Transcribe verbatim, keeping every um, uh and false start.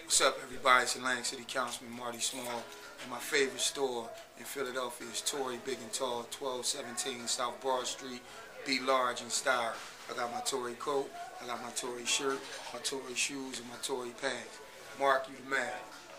What's up, everybody? It's Atlantic City Councilman Marty Small, and my favorite store in Philadelphia is Torrey Big and Tall, twelve seventeen South Broad Street. Be large in style. I got my Torrey coat, I got my Torrey shirt, my Torrey shoes, and my Torrey pants. Mark, you the man.